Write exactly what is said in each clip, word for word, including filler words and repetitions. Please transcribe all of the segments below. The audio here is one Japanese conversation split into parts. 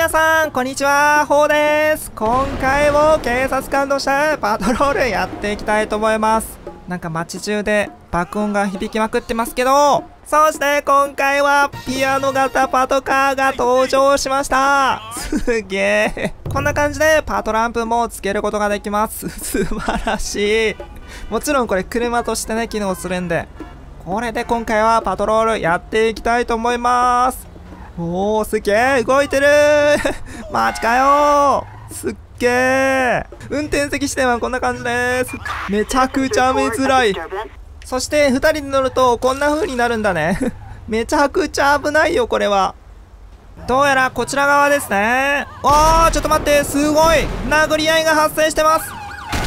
皆さんこんにちは、ほうです。今回も警察官としてパトロールやっていきたいと思います。なんか街中で爆音が響きまくってますけど、そして今回はピアノ型パトカーが登場しました。すげえ。こんな感じでパトランプもつけることができます。素晴らしい。もちろんこれ車としてね機能するんで、これで今回はパトロールやっていきたいと思います。おー、すげえ動いてるーマジかよー。すっげえ。運転席視点はこんな感じです。めちゃくちゃ見づらい。そしてふたりで乗るとこんな風になるんだねめちゃくちゃ危ないよこれは。どうやらこちら側ですね。わー、ちょっと待って、すごい殴り合いが発生してます。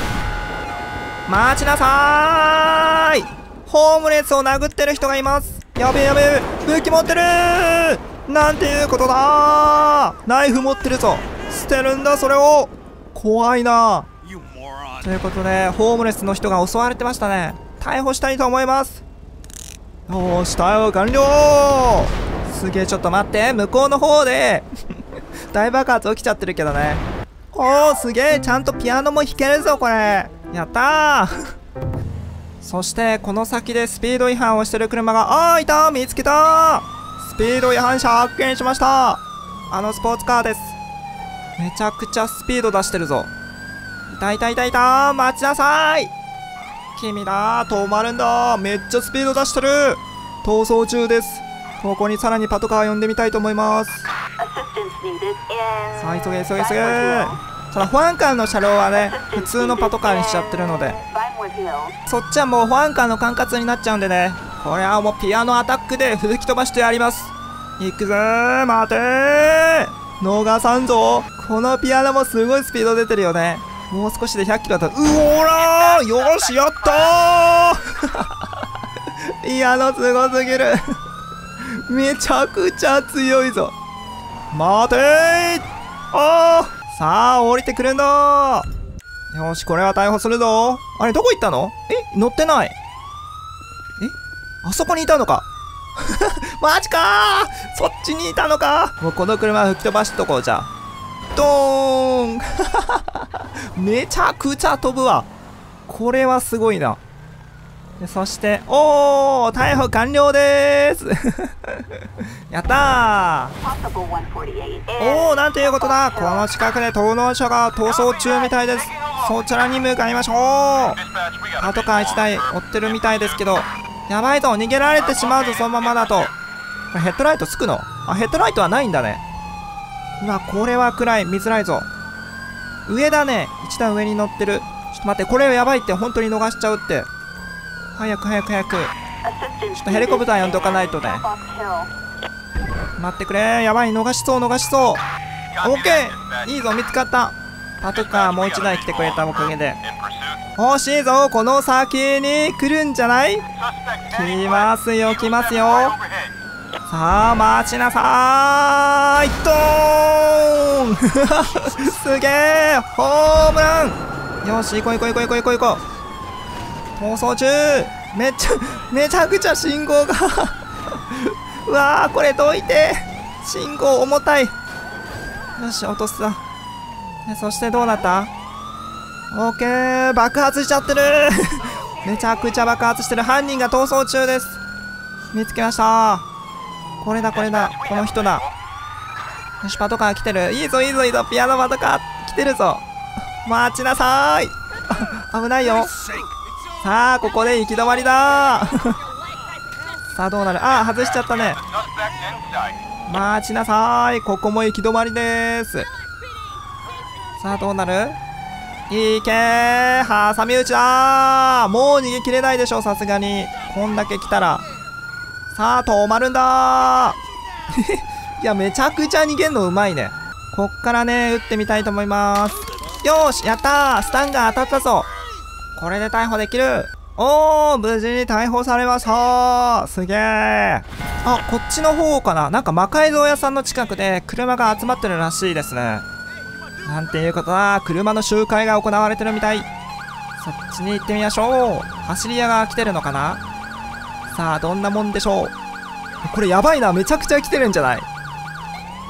待ちなさーい。ホームレスを殴ってる人がいます。やべえやべえ、武器持ってるー。なんていうことだー。ナイフ持ってるぞ。捨てるんだそれを。怖いな。ということでホームレスの人が襲われてましたね。逮捕したいと思います。よーし、逮捕完了。すげえ、ちょっと待って、向こうの方で大爆発起きちゃってるけどね。おー、すげえ、ちゃんとピアノも弾けるぞこれ。やったーそしてこの先でスピード違反をしてる車が、あーいたー、見つけたー。スピード違反者発見しました。あのスポーツカーです。めちゃくちゃスピード出してるぞ。いたいたいたいたー、待ちなさーい。君だー、止まるんだー。めっちゃスピード出してる。逃走中です。ここにさらにパトカー呼んでみたいと思います。さあ急げ急げ急げ。ただ保安官の車両はね普通のパトカーにしちゃってるので、そっちはもう保安官の管轄になっちゃうんでね、これはもうピアノアタックで吹き飛ばしてやります。いくぜー、待てー、逃さんぞ。このピアノもすごいスピード出てるよね。もう少しでひゃっキロだった。うおらー、よーし、やったーピアノすごすぎるめちゃくちゃ強いぞ。待てー。あー、さあ降りてくるんだ。よし、これは逮捕するぞ。あれどこ行ったの？え、乗ってない。え、あそこにいたのかマジかー、そっちにいたのか。もうこの車吹き飛ばしとこう。じゃあドーンめちゃくちゃ飛ぶわ。これはすごいな。でそしておー、逮捕完了でーすやったー。おー、なんていうことだ。この近くで盗難車が逃走中みたいです。そちらに向かいましょう。パトカーいちだい追ってるみたいですけど、やばいぞ、逃げられてしまうぞそのままだと。これヘッドライトつくの？あ、ヘッドライトはないんだね。うわ、これは暗い、見づらいぞ。上だね、一段上に乗ってる。ちょっと待って、これやばいって、本当に逃しちゃうって。早く早く早く。ちょっとヘリコプター呼んどかないとね。待ってくれ、やばい、逃しそう逃しそう。オッケー、いいぞ、見つかった。パトカーもう一台来てくれたおかげで。欲しいぞ、この先に来るんじゃない？来ますよ来ますよ。さあ待ちなさーい。ドーンすげえ、ホームラン。よし、行こう行こう行こう行こう行こう行こう。逃走中。めっちゃめちゃくちゃ信号がうわー、これどいて、信号重たい。よし、落とすだ。そしてどうなった？オッケー、爆発しちゃってるめちゃくちゃ爆発してる。犯人が逃走中です。見つけました。これだこれだ、この人だ。よし、パトカー来てる。いいぞいいぞいいぞ、ピアノパトカー来てるぞ。待ちなさーい危ないよ。さあここで行き止まりださあどうなる。あー、外しちゃったね。待ちなさーい、ここも行き止まりです。さあどうなる。いけー、挟み撃ちだー。もう逃げきれないでしょさすがに、こんだけ来たら。さあ止まるんだーいや、めちゃくちゃ逃げんのうまいね。こっからね撃ってみたいと思います。よーし、やったー、スタンガン当たったぞ。これで逮捕できる。おー、無事に逮捕されましたー。すげー。あ、こっちの方かな。なんか魔改造屋さんの近くで車が集まってるらしいですね。なんていうことだ、車の集会が行われてるみたい。そっちに行ってみましょう。走り屋が来てるのかな。さあどんなもんでしょう。これやばいな、めちゃくちゃ来てるんじゃない。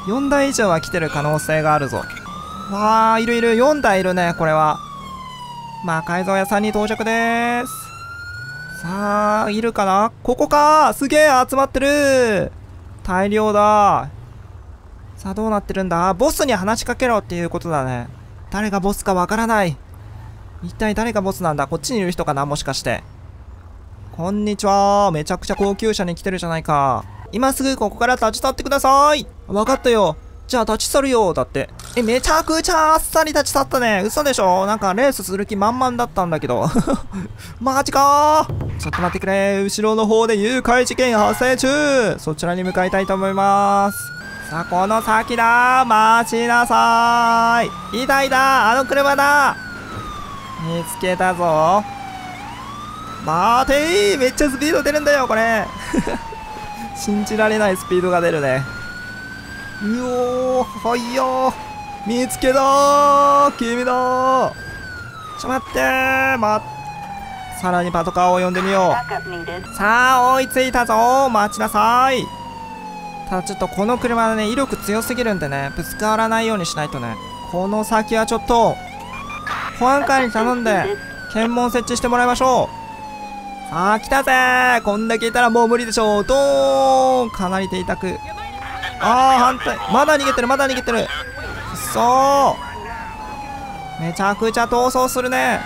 よんだい以上は来てる可能性があるぞ。わあ、いるいる。よんだいいるね、これは。魔改造屋さんに到着です。さあ、いるかな。ここか。すげえ集まってる。大量だ。さあ、どうなってるんだ。ボスに話しかけろっていうことだね。誰がボスかわからない。一体誰がボスなんだ。こっちにいる人かな、もしかして。こんにちは。めちゃくちゃ高級車に来てるじゃないか。今すぐここから立ち去ってください。わかったよ。じゃあ立ち去るよ。だって。え、めちゃくちゃあっさり立ち去ったね。嘘でしょ。なんかレースする気満々だったんだけど。マジかー。ちょっと待ってくれ。後ろの方で誘拐事件発生中。そちらに向かいたいと思います。さあ、この先だ。待ちなさーい。いたいた。あの車だ。見つけたぞ。待てー。めっちゃスピード出るんだよ、これ。信じられないスピードが出るね。うおー、はいよー。見つけたー。君だー。ちょ、待ってー。ま、さらにパトカーを呼んでみよう。さあ、追いついたぞー。待ちなさい。ただちょっとこの車はね、威力強すぎるんでね、ぶつからないようにしないとね。この先はちょっと、保安官に頼んで、検問設置してもらいましょう。さあ、来たぜー。こんだけいたらもう無理でしょう。ドーン。かなり手痛く。あー、反対。まだ逃げてる、まだ逃げてる。くっそー。めちゃくちゃ逃走するね。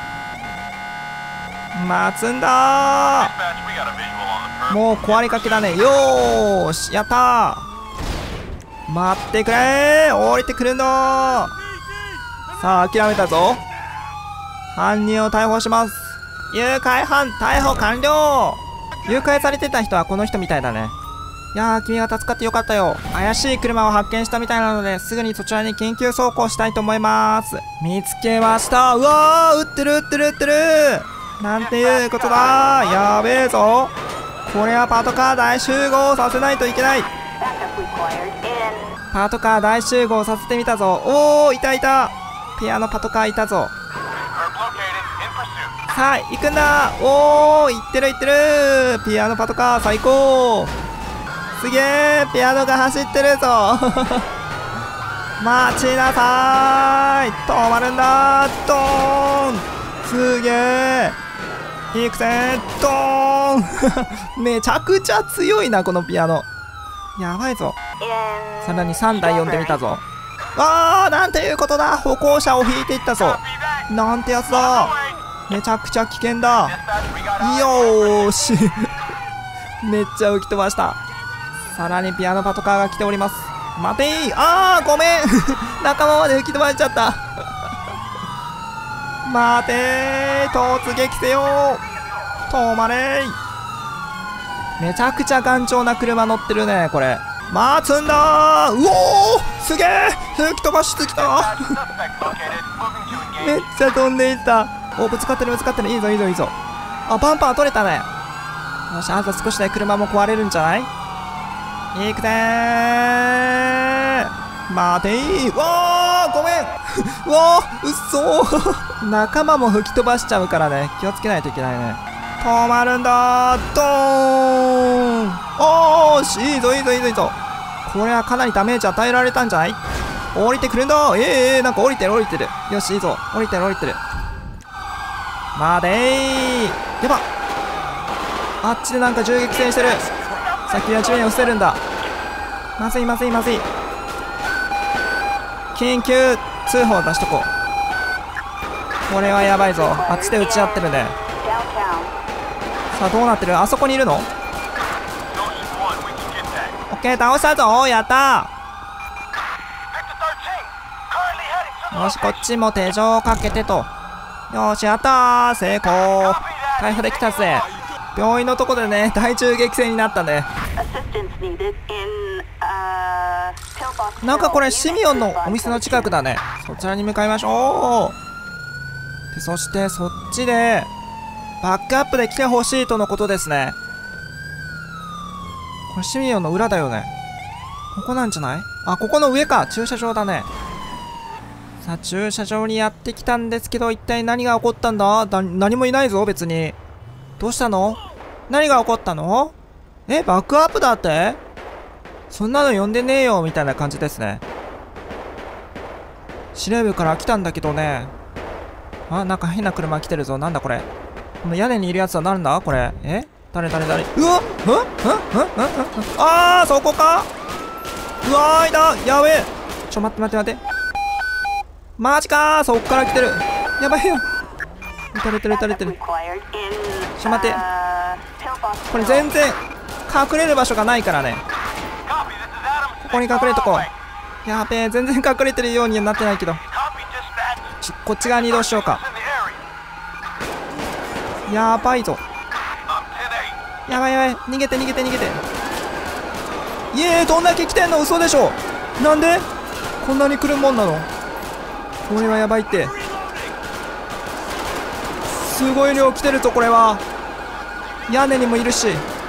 待つんだー。もう壊れかけだね。よーし、やったー。待ってくれー。降りてくるんだー。さあ、諦めたぞ。犯人を逮捕します。誘拐犯逮捕完了。誘拐されてた人はこの人みたいだね。いやー、君が助かってよかったよ。怪しい車を発見したみたいなので、すぐにそちらに緊急走行したいと思います。見つけました。うわー、撃ってる撃ってる撃ってる。なんていうことだ。やべえぞ。これはパトカー大集合させないといけない。パトカー大集合させてみたぞ。おー、いたいた。ピアノパトカーいたぞ。さあ、行くんだ。おー、行ってる行ってる。ピアノパトカー最高。すげえ、ピアノが走ってるぞ。待ちなさーい。止まるんだ。ドーン。すげえ。行くぜ。ドーン。めちゃくちゃ強いな、このピアノ。やばいぞ。さらにさんだい呼んでみたぞ。あー、なんていうことだ。歩行者を引いていったぞ。なんてやつだ。めちゃくちゃ危険だ。よーし。めっちゃ浮き飛ばした。さらにピアノパトカーが来ております。待てー。あー、ごめん。仲間まで吹き飛ばしちゃった。待てー。突撃せよー。止まれー。めちゃくちゃ頑丈な車乗ってるね、これ。待つんだー。うおー、すげー。吹き飛ばしてきた。めっちゃ飛んでいった。お、ぶつかってるぶつかってる。いいぞいいぞいいぞ。あ、バンパー取れたね。よし、あと少しで車も壊れるんじゃない。行くぜー。待てー。わー、ごめん。うわー、うっそー。仲間も吹き飛ばしちゃうからね、気をつけないといけないね。止まるんだー。ドーン。おーし、いいぞいいぞいいぞいいぞ。これはかなりダメージ与えられたんじゃない。降りてくるんだー。えー、えー、なんか降りてる降りてる。よし、いいぞ。降りてる降りてる。待てー。やばっ。あっちでなんか銃撃戦してる。さっきは地面を伏せるんだ。まずいまずいまずい。緊急通報出しとこう。これはやばいぞ。あっちで撃ち合ってるね。さあ、どうなってる。あそこにいるの。オッケー、倒したぞ。やったー。よし、こっちも手錠をかけてと。よし、やったー。成功。逮捕できたぜ。病院のとこでね、大銃撃戦になったね。なんかこれシミオンのお店の近くだね。そちらに向かいましょう。で、そしてそっちでバックアップで来てほしいとのことですね。これシミオンの裏だよね。ここなんじゃない。あ、ここの上か。駐車場だね。さあ、駐車場にやってきたんですけど、一体何が起こったんだ。だ何もいないぞ別に。どうしたの。何が起こったの。え、バックアップだって。 そんなの呼んでねえよみたいな感じですね。司令部から来たんだけどね。あ、なんか変な車来てるぞ。なんだこれ。この屋根にいるやつはなんだこれ。え誰誰誰。うわっうんうんうんうんうん。あーそこか。うわーいだ。やべえ。ちょ待って待って待って。マジかー。そっから来てる。やばいよ。撃たれてる撃たれてる。ちょ待って。これ全然隠れる場所がないからね。ここに隠れとこう。やべえ、全然隠れてるようにはなってないけど。ちょこっち側に移動しようか。やばいぞ。やばいやばい。逃げて逃げて逃げて。イエーイ、どんだけ来てんの。嘘でしょ。なんでこんなに来るもんなの。これはやばいって。すごい量来てるぞこれは。屋根にもいるし。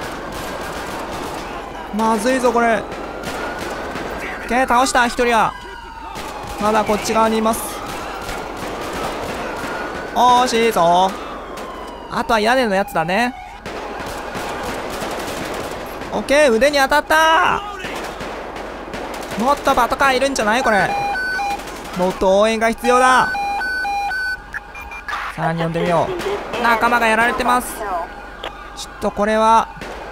まずいぞこれ。オッケー、倒した一人は。まだこっち側にいます。惜しいぞ。あとは屋根のやつだね。オッケー、腕に当たったー。もっとパトカーいるんじゃないこれ。もっと応援が必要だ。さらに呼んでみよう。仲間がやられてます。ちょっとこれは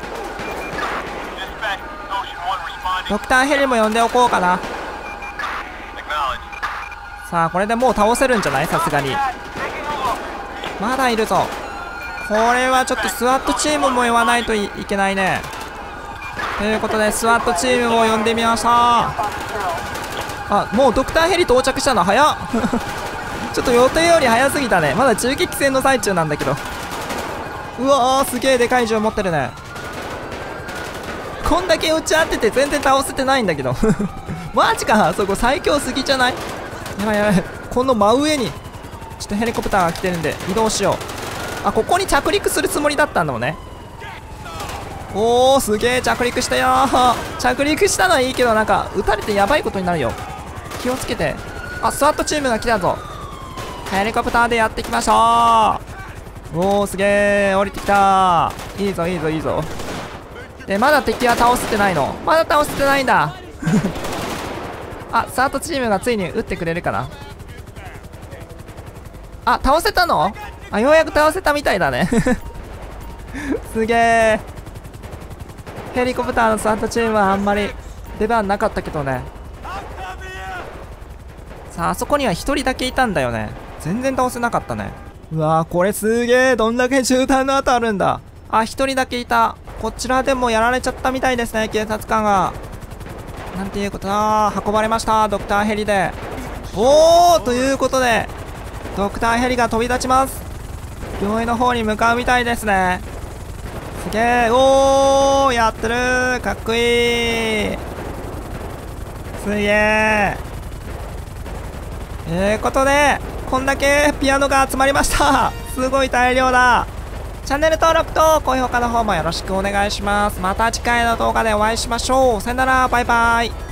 ドクターヘリも呼んでおこうかな。さあこれでもう倒せるんじゃない。さすがにまだいるぞ。これはちょっとスワットチームも呼ばないと い, いけないね。ということでスワットチームを呼んでみました。あ、もうドクターヘリ到着したの早っちょっと予定より早すぎたね。まだ銃撃戦の最中なんだけど。うわー、すげえでかい銃持ってるね。こんだけ撃ち合ってて全然倒せてないんだけどマジか。そこ最強すぎじゃない。やばいやばい。この真上にちょっとヘリコプターが来てるんで移動しよう。あ、ここに着陸するつもりだったんだもんね。おー、すげえ着陸したよー。着陸したのはいいけど、なんか撃たれてやばいことになるよ。気をつけて。あ、スワットチームが来たぞ。ヘリコプターでやってきました。おー、すげえ降りてきた。いいぞいいぞいいぞ。でまだ敵は倒せてないの。まだ倒せてないんだあ、スワットチームがついに撃ってくれるかな。あ、倒せたの。あ、ようやく倒せたみたいだねすげえ。ヘリコプターのスワットチームはあんまり出番なかったけどね。さあ、あそこにはひとりだけいたんだよね。全然倒せなかったね。うわー、これすげえ。どんだけ絨毯の跡あるんだ。あ、ひとりだけいた。こちらでもやられちゃったみたいですね、警察官が。なんていうことだ。運ばれましたドクターヘリで。おー、ということでドクターヘリが飛び立ちます。病院の方に向かうみたいですね。すげえ。おー、やってる。かっこいい。すげえ。ということでこんだけピアノが集まりました。すごい大量だ。チャンネル登録と高評価の方もよろしくお願いします。また次回の動画でお会いしましょう。さよなら、バイバイ。